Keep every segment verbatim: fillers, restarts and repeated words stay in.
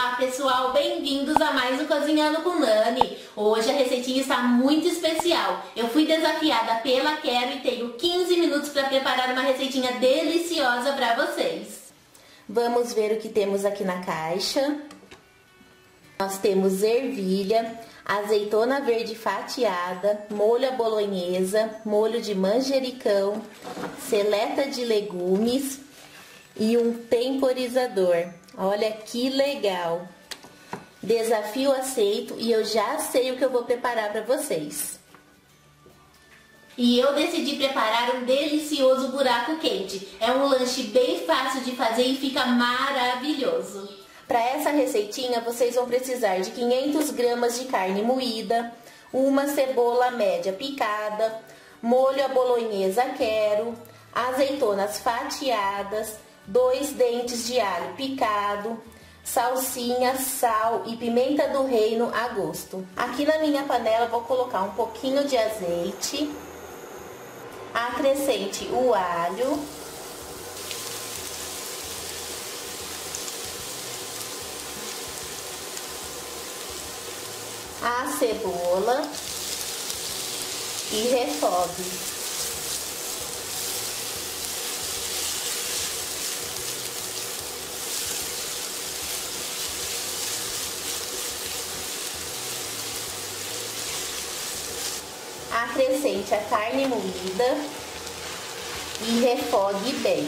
Olá pessoal, bem-vindos a mais um Cozinhando com Nani. Hoje a receitinha está muito especial. Eu fui desafiada pela Quero e tenho quinze minutos para preparar uma receitinha deliciosa para vocês. Vamos ver o que temos aqui na caixa. Nós temos ervilha, azeitona verde fatiada, molho à bolonhesa, molho de manjericão, seleta de legumes e um temporizador. Olha que legal! Desafio aceito e eu já sei o que eu vou preparar para vocês. E eu decidi preparar um delicioso buraco quente. É um lanche bem fácil de fazer e fica maravilhoso. Para essa receitinha vocês vão precisar de quinhentas gramas de carne moída, uma cebola média picada, molho à bolonhesa Quero, azeitonas fatiadas, dois dentes de alho picado, salsinha, sal e pimenta do reino a gosto. Aqui na minha panela vou colocar um pouquinho de azeite, acrescente o alho, a cebola e refogue. Acrescente a carne moída e refogue bem.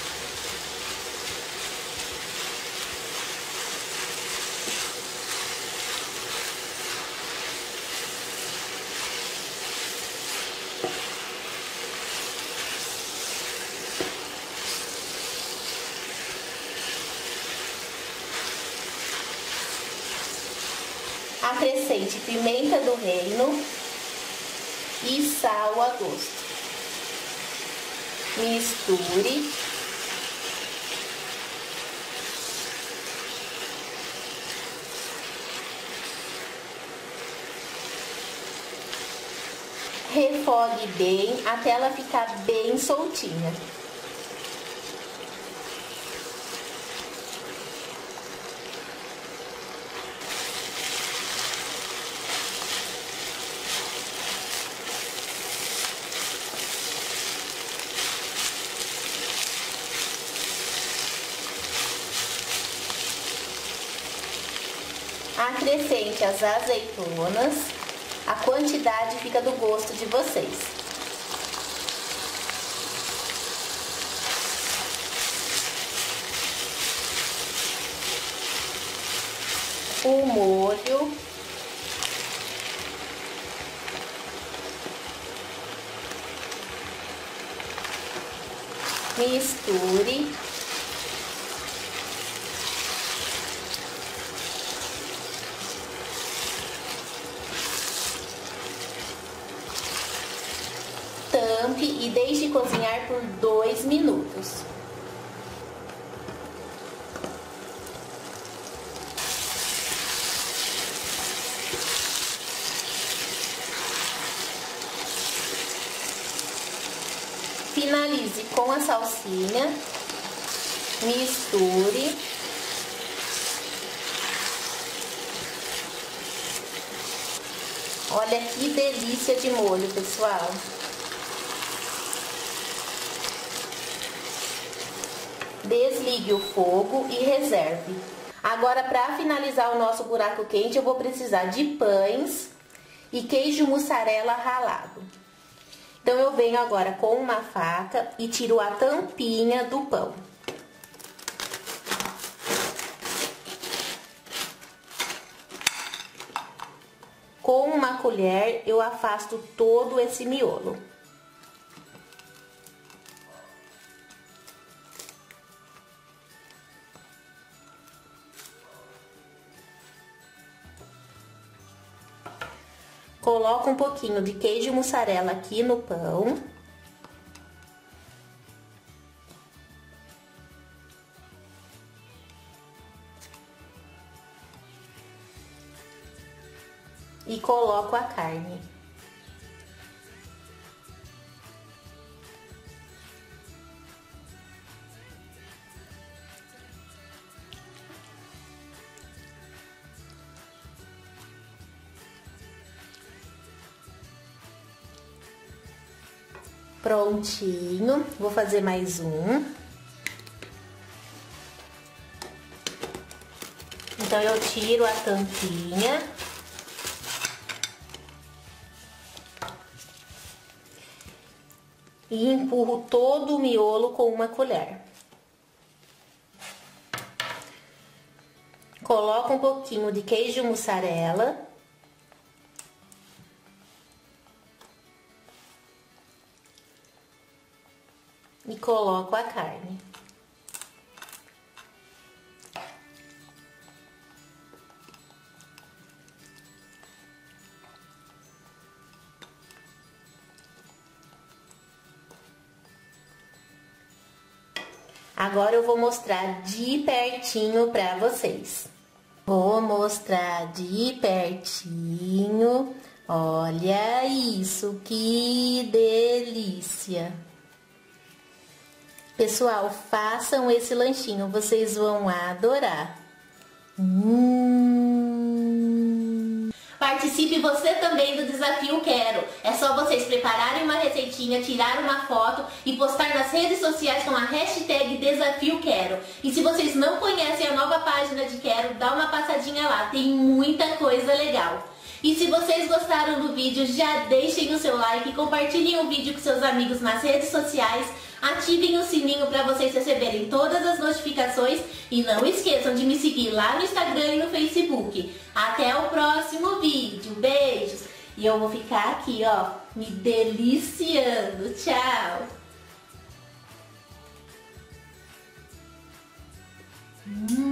Acrescente pimenta do reino e sal a gosto. Misture. Refogue bem até ela ficar bem soltinha. Acrescente as azeitonas, a quantidade fica do gosto de vocês. O molho. Misture. Tampe e deixe cozinhar por dois minutos. Finalize com a salsinha, misture. Olha que delícia de molho, pessoal! Desligue o fogo e reserve. Agora, para finalizar o nosso buraco quente, eu vou precisar de pães e queijo mussarela ralado. Então, eu venho agora com uma faca e tiro a tampinha do pão. Com uma colher, eu afasto todo esse miolo. Coloco um pouquinho de queijo mussarela aqui no pão. E coloco a carne. Prontinho. Vou fazer mais um. Então eu tiro a tampinha. E empurro todo o miolo com uma colher. Coloco um pouquinho de queijo mussarela. E coloco a carne. Agora eu vou mostrar de pertinho pra vocês. Vou mostrar de pertinho. Olha isso, que delícia! Pessoal, façam esse lanchinho, vocês vão adorar. Hum. Participe você também do Desafio Quero. É só vocês prepararem uma receitinha, tirar uma foto e postar nas redes sociais com a hashtag Desafio Quero. E se vocês não conhecem a nova página de Quero, dá uma passadinha lá, tem muita coisa legal. E se vocês gostaram do vídeo, já deixem o seu like, compartilhem o vídeo com seus amigos nas redes sociais, ativem o sininho para vocês receberem todas as notificações e não esqueçam de me seguir lá no Instagram e no Facebook. Até o próximo vídeo, beijos! E eu vou ficar aqui, ó, me deliciando. Tchau! Hum.